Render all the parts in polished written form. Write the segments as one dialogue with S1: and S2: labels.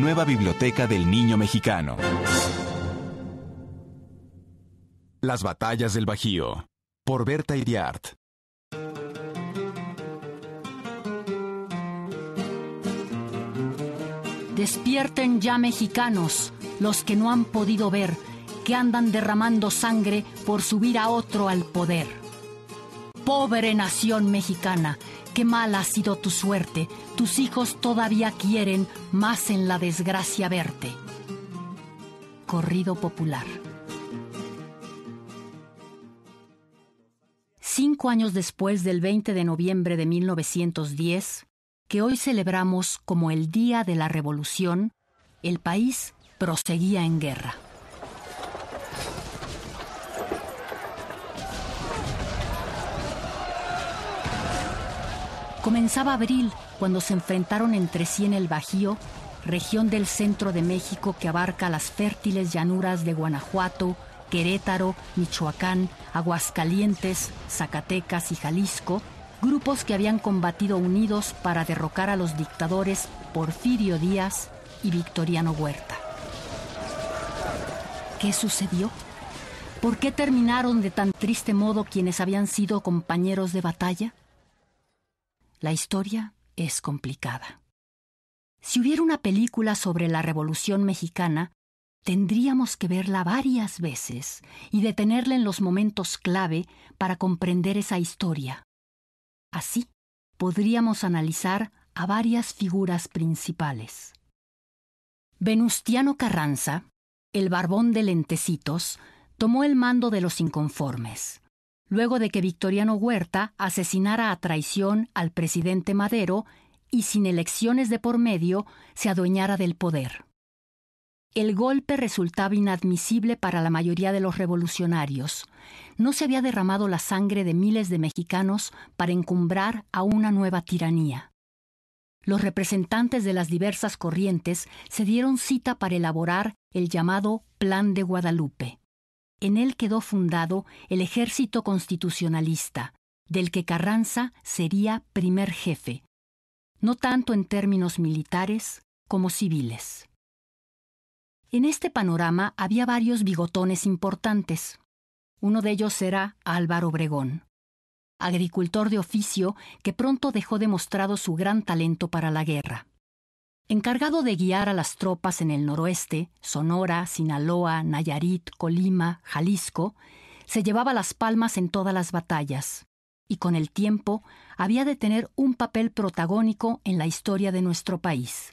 S1: nueva biblioteca del niño mexicano. Las batallas del Bajío, por Berta Iriart.
S2: Despierten ya, mexicanos, los que no han podido ver, que andan derramando sangre por subir a otro al poder. Pobre nación mexicana, qué mala ha sido tu suerte, tus hijos todavía quieren más en la desgracia verte. Corrido popular. 5 años después del 20 de noviembre de 1910, que hoy celebramos como el Día de la Revolución, el país proseguía en guerra. Comenzaba abril cuando se enfrentaron entre sí en el Bajío, región del centro de México que abarca las fértiles llanuras de Guanajuato, Querétaro, Michoacán, Aguascalientes, Zacatecas y Jalisco, grupos que habían combatido unidos para derrocar a los dictadores Porfirio Díaz y Victoriano Huerta. ¿Qué sucedió? ¿Por qué terminaron de tan triste modo quienes habían sido compañeros de batalla? La historia es complicada. Si hubiera una película sobre la Revolución Mexicana, tendríamos que verla varias veces y detenerla en los momentos clave para comprender esa historia. Así, podríamos analizar a varias figuras principales. Venustiano Carranza, el barbón de lentecitos, tomó el mando de los inconformes, luego de que Victoriano Huerta asesinara a traición al presidente Madero y sin elecciones de por medio se adueñara del poder. El golpe resultaba inadmisible para la mayoría de los revolucionarios. No se había derramado la sangre de miles de mexicanos para encumbrar a una nueva tiranía. Los representantes de las diversas corrientes se dieron cita para elaborar el llamado Plan de Guadalupe. En él quedó fundado el Ejército Constitucionalista, del que Carranza sería primer jefe, no tanto en términos militares como civiles. En este panorama había varios bigotones importantes. Uno de ellos era Álvaro Obregón, agricultor de oficio que pronto dejó demostrado su gran talento para la guerra. Encargado de guiar a las tropas en el noroeste, Sonora, Sinaloa, Nayarit, Colima, Jalisco, se llevaba las palmas en todas las batallas, y con el tiempo había de tener un papel protagónico en la historia de nuestro país.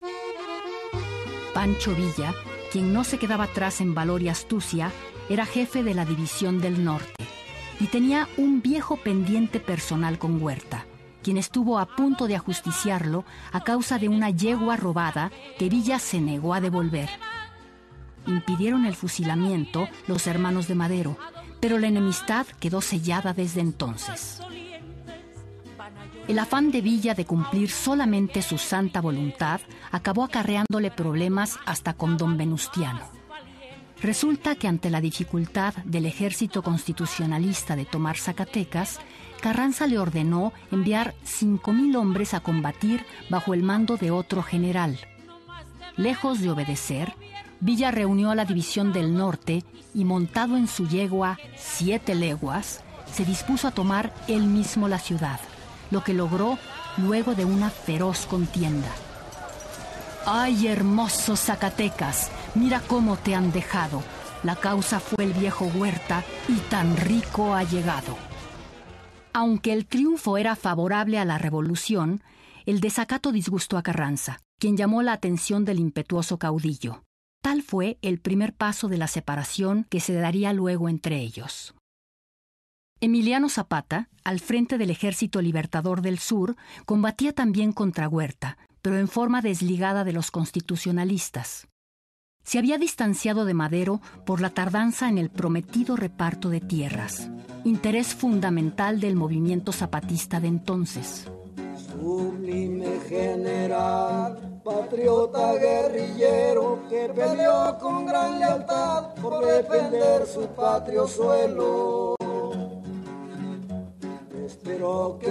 S2: Pancho Villa, quien no se quedaba atrás en valor y astucia, era jefe de la División del Norte y tenía un viejo pendiente personal con Huerta, quien estuvo a punto de ajusticiarlo a causa de una yegua robada que Villa se negó a devolver. Impidieron el fusilamiento los hermanos de Madero, pero la enemistad quedó sellada desde entonces. El afán de Villa de cumplir solamente su santa voluntad acabó acarreándole problemas hasta con don Venustiano. Resulta que ante la dificultad del ejército constitucionalista de tomar Zacatecas, Carranza le ordenó enviar 5,000 hombres a combatir bajo el mando de otro general. Lejos de obedecer, Villa reunió a la División del Norte y, montado en su yegua 7 leguas, se dispuso a tomar él mismo la ciudad, lo que logró luego de una feroz contienda. ¡Ay, hermosos Zacatecas! Mira cómo te han dejado. La causa fue el viejo Huerta y tan rico ha llegado. Aunque el triunfo era favorable a la revolución, el desacato disgustó a Carranza, quien llamó la atención del impetuoso caudillo. Tal fue el primer paso de la separación que se daría luego entre ellos. Emiliano Zapata, al frente del Ejército Libertador del Sur, combatía también contra Huerta, pero en forma desligada de los constitucionalistas. Se había distanciado de Madero por la tardanza en el prometido reparto de tierras, interés fundamental del movimiento zapatista de entonces.
S3: Sublime general, patriota guerrillero, que peleó con gran lealtad por defender su patrio suelo. Espero que ha de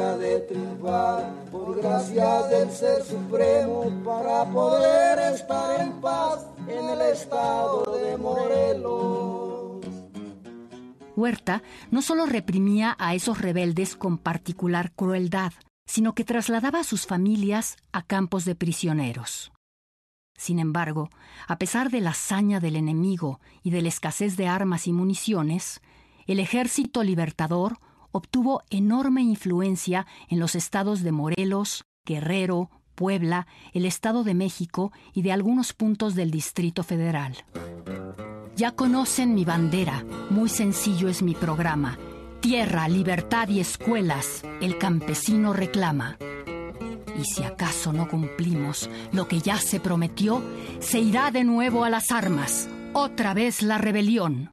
S3: triunfar por gracia del Ser Supremo para poder estar en paz en el estado de Morelos.
S2: Huerta no solo reprimía a esos rebeldes con particular crueldad, sino que trasladaba a sus familias a campos de prisioneros. Sin embargo, a pesar de la hazaña del enemigo y de la escasez de armas y municiones, el Ejército Libertador obtuvo enorme influencia en los estados de Morelos, Guerrero, Puebla, el Estado de México y de algunos puntos del Distrito Federal. Ya conocen mi bandera, muy sencillo es mi programa. Tierra, libertad y escuelas, el campesino reclama. Y si acaso no cumplimos lo que ya se prometió, se irá de nuevo a las armas, otra vez la rebelión.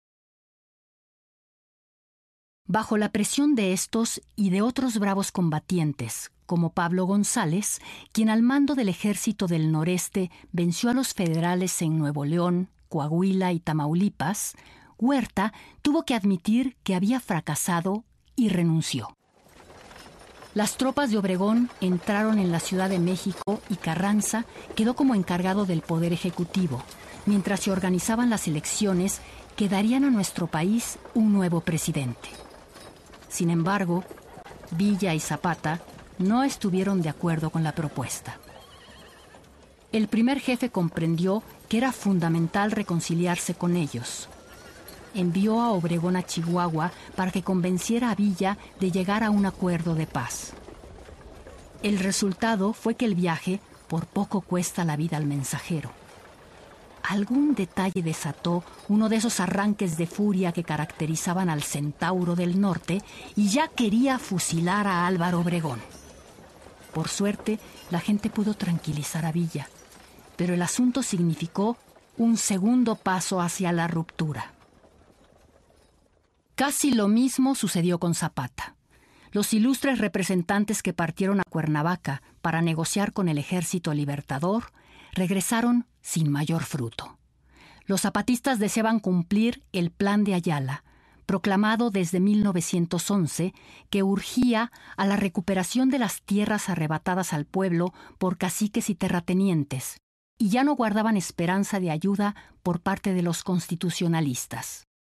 S2: Bajo la presión de estos y de otros bravos combatientes, como Pablo González, quien al mando del Ejército del Noreste venció a los federales en Nuevo León, Coahuila y Tamaulipas, Huerta tuvo que admitir que había fracasado y renunció. Las tropas de Obregón entraron en la Ciudad de México y Carranza quedó como encargado del Poder Ejecutivo, mientras se organizaban las elecciones que darían a nuestro país un nuevo presidente. Sin embargo, Villa y Zapata no estuvieron de acuerdo con la propuesta. El primer jefe comprendió que era fundamental reconciliarse con ellos. Envió a Obregón a Chihuahua para que convenciera a Villa de llegar a un acuerdo de paz. El resultado fue que el viaje por poco cuesta la vida al mensajero. Algún detalle desató uno de esos arranques de furia que caracterizaban al Centauro del Norte y ya quería fusilar a Álvaro Obregón. Por suerte, la gente pudo tranquilizar a Villa, pero el asunto significó un segundo paso hacia la ruptura. Casi lo mismo sucedió con Zapata. Los ilustres representantes que partieron a Cuernavaca para negociar con el Ejército Libertador regresaron sin mayor fruto. Los zapatistas deseaban cumplir el Plan de Ayala, proclamado desde 1911, que urgía a la recuperación de las tierras arrebatadas al pueblo por caciques y terratenientes, y ya no guardaban esperanza de ayuda por parte de los constitucionalistas.